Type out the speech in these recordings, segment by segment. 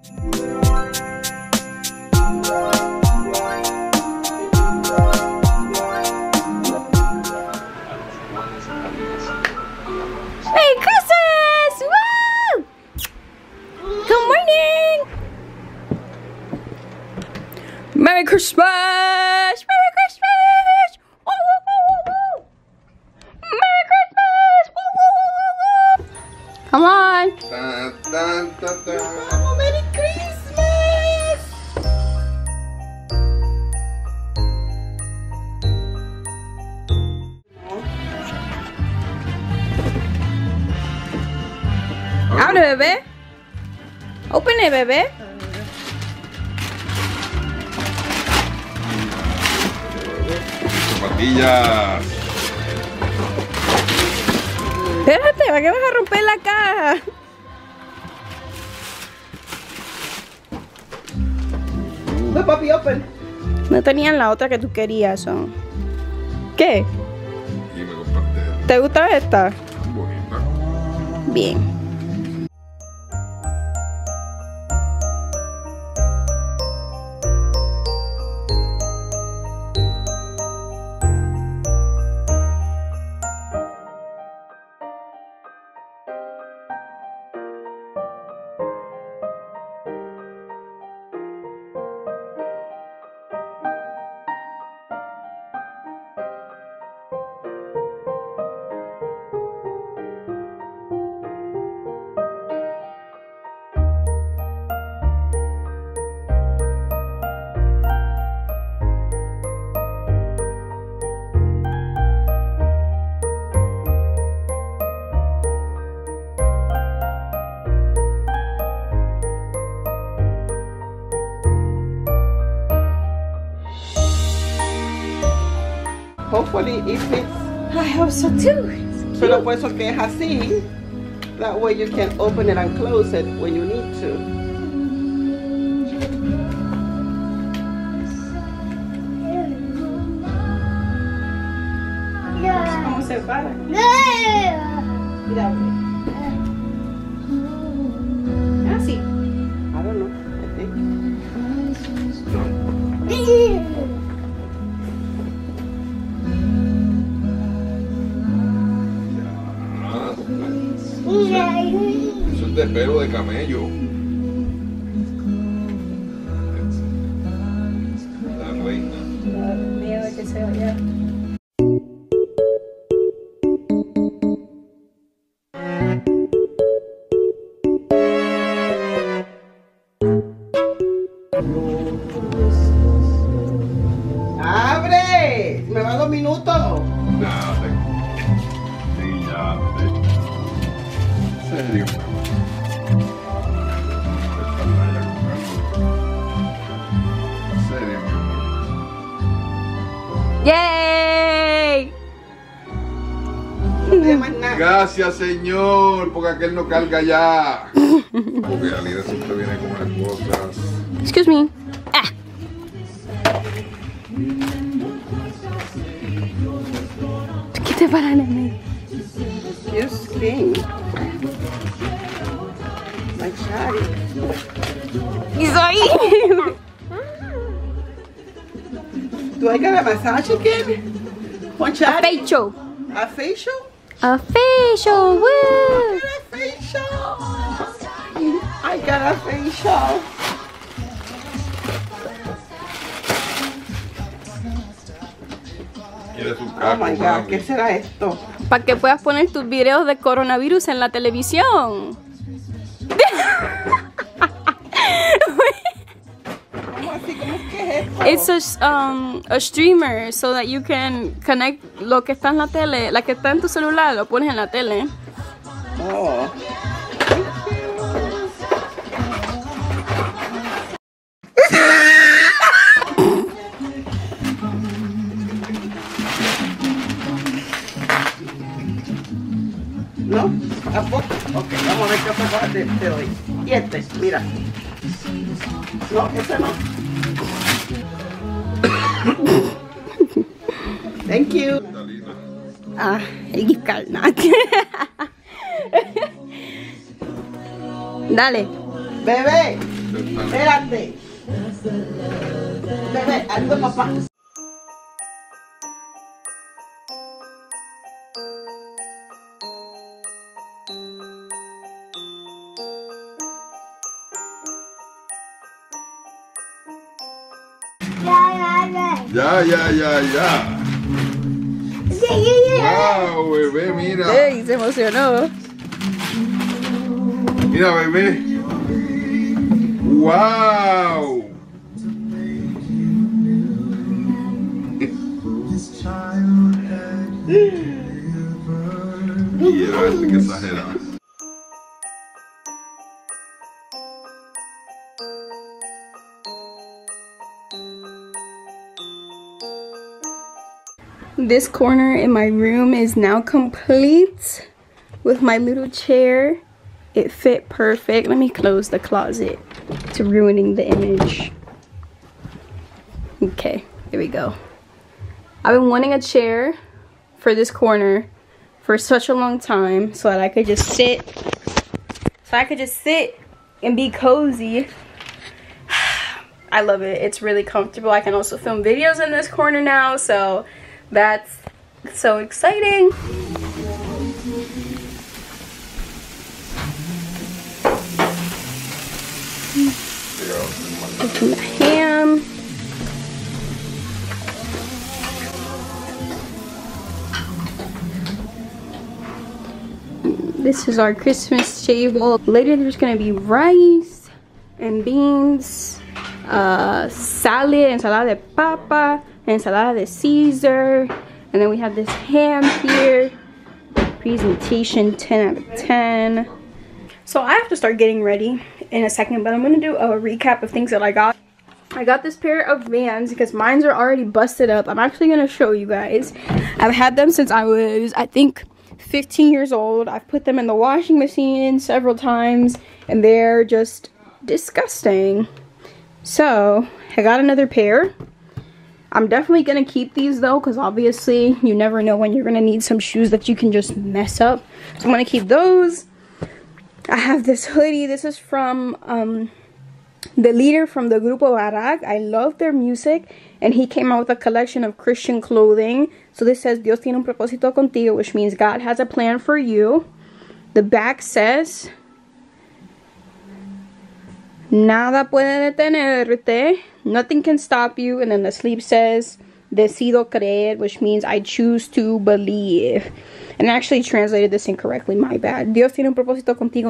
Merry Christmas! Woo! Good morning! Merry Christmas! Merry Christmas! Woo, woo, woo, woo, woo. Merry Christmas! Woo, woo, woo, woo, woo. Come on! Dun, dun, dun, dun. Oh, Merry Christmas! Abre, bebé. Open it, bebé. Zapatillas. Espérate, ¿para qué vas a romper la caja? No, papi, open. No tenían la otra que tú querías, son. ¿Qué? Y me compraste ¿Te gusta esta? tan bonita. Bien. Hopefully it fits. I hope so too. Pero por eso que es así. That way you can open it and close it when you need to. ¿Cómo se para? Mira, Así. I don't know. I think. Eso es de pelo de camello. La reina. Miedo de que se vaya. ¡Abre! Me va 2 minutos. Date. Sí, ya. ¿En serio? ¿En serio, mi amor? ¡Yay! No pide más nada. Gracias, señor, porque aquel no carga ya. Porque Alida siempre viene con unas cosas. Excuse me. Ah. ¿Qué te para, nene? Your skin. My shawty. ¿Y soy? Do I get a massage again? On A shawty? facial. A facial? A facial. Woo! I got a facial. I got a facial. Quiere su Oh caco, my God, mami. ¿qué será esto? Para que puedas poner tus videos de coronavirus en la televisión. ¿Cómo así? ¿Cómo es que es esto? It's a streamer so that you can connect lo que está en la tele, la que está en tu celular, lo pones en la tele. Oh. ¿No? ¿Tampoco? Ok, vamos a ver qué otra te doy. Y este, mira. No, ese no. Thank you. Ah, el gift card, no. Dale. Bebé, Espérate. Bebé, algo papá. Ya. Wow, bebé, mira. ¡Ey! Se emocionó. Mira, bebé. Wow. Y que exagerado. This corner in my room is now complete with my little chair. It fit perfect. Let me close the closet to ruining the image. Okay, here we go. I've been wanting a chair for this corner for such a long time so that I could just sit. And be cozy. I love it. It's really comfortable. I can also film videos in this corner now, so that's so exciting. Cooking the ham. This is our Christmas table. Later there's gonna be rice and beans, salad, ensalada de papa, ensalada de Caesar, and then we have this ham here. Presentation 10 out of 10. So I have to start getting ready in a second, but I'm gonna do a recap of things that I got. I got this pair of Vans because mines are already busted up. I'm actually gonna show you guys. I've had them since I was, I think, 15 years old. I've put them in the washing machine several times and they're just disgusting. So I got another pair. I'm definitely gonna keep these though, because obviously you never know when you're gonna need some shoes that you can just mess up. So I'm gonna keep those. I have this hoodie. This is from the leader from the Grupo Barak. I love their music, and he came out with a collection of Christian clothing. So this says Dios tiene un propósito contigo, which means God has a plan for you. The back says Nada puede detenerte, nothing can stop you. And then the sleeve says Decido creer, which means I choose to believe. And I actually translated this incorrectly, my bad. Dios tiene un propósito contigo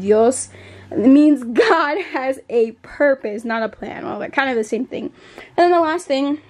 means God has a purpose, not a plan. Well, they're kind of the same thing. And then the last thing,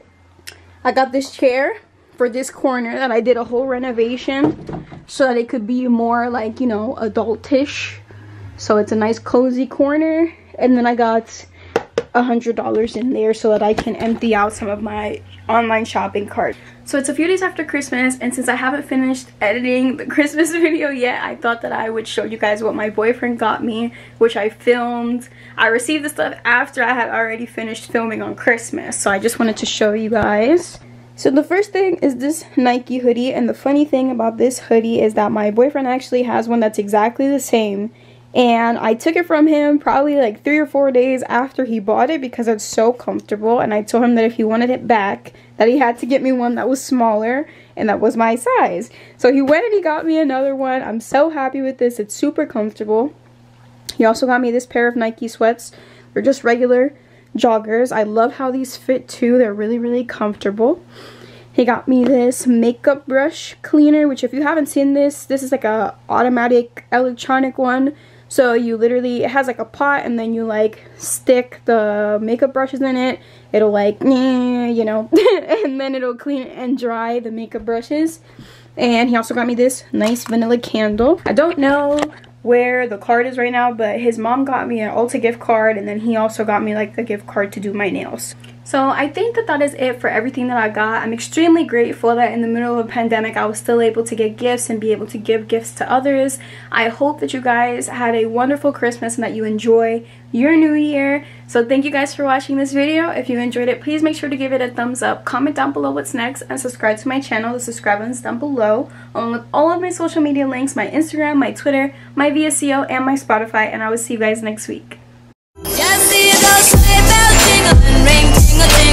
I got this chair for this corner that I did a whole renovation so that it could be more like, you know, adultish. So it's a nice cozy corner. And then I got $100 in there so that I can empty out some of my online shopping cart. So it's a few days after Christmas, and since I haven't finished editing the Christmas video yet, I thought that I would show you guys what my boyfriend got me, which I filmed. I received the stuff after I had already finished filming on Christmas, so I just wanted to show you guys. So the first thing is this Nike hoodie, and the funny thing about this hoodie is that my boyfriend actually has one that's exactly the same. And I took it from him probably like 3 or 4 days after he bought it because it's so comfortable. And I told him that if he wanted it back, that he had to get me one that was smaller and that was my size. So he went and he got me another one. I'm so happy with this. It's super comfortable. He also got me this pair of Nike sweats. They're just regular joggers. I love how these fit too. They're really, really comfortable. He got me this makeup brush cleaner, which if you haven't seen this is like a automatic electronic one. So you literally, it has like a pot and then you like stick the makeup brushes in it. It'll like, you know, and then it'll clean and dry the makeup brushes. And he also got me this nice vanilla candle. I don't know where the card is right now, but his mom got me an Ulta gift card, and then he also got me like the gift card to do my nails. So I think that is it for everything that I got. I'm extremely grateful that in the middle of a pandemic I was still able to get gifts and be able to give gifts to others. I hope that you guys had a wonderful Christmas and that you enjoy your new year. So thank you guys for watching this video. If you enjoyed it, please make sure to give it a thumbs up, comment down below what's next, and subscribe to my channel. The subscribe button is down below, along with all of my social media links, my Instagram, my Twitter, my VSCO, and my Spotify. And I will see you guys next week. Yeah. see those sleigh bells jingling, ring, tingle, tingle.